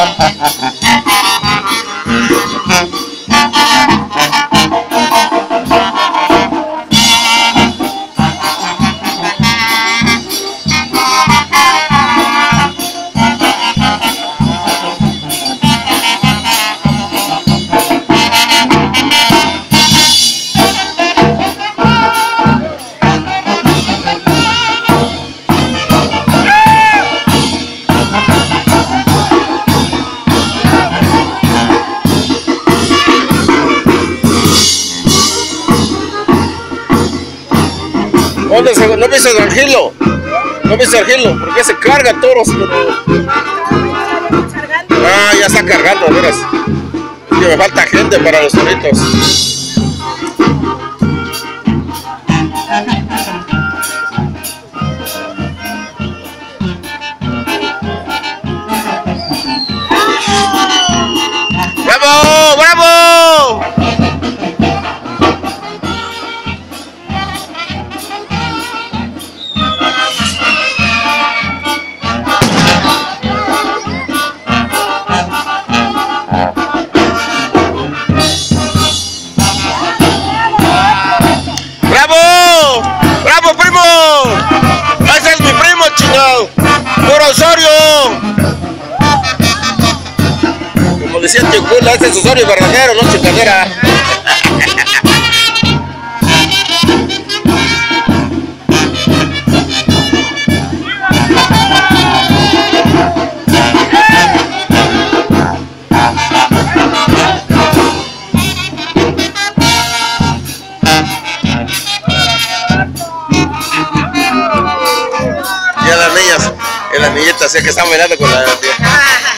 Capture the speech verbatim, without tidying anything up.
¿Dónde se, ¿No viste al Gilo? ¿No viste al Gilo? ¿Por qué se carga toros? Ah, ya está cargando, verás. Es que me falta gente para los toritos. ¡Bravo! ¡Bravo! Osorio, como decía el Chicula, este es Osorio verdadero, no chicadera. Y a las niñas, y las niñitas, así que están bailando con la tía.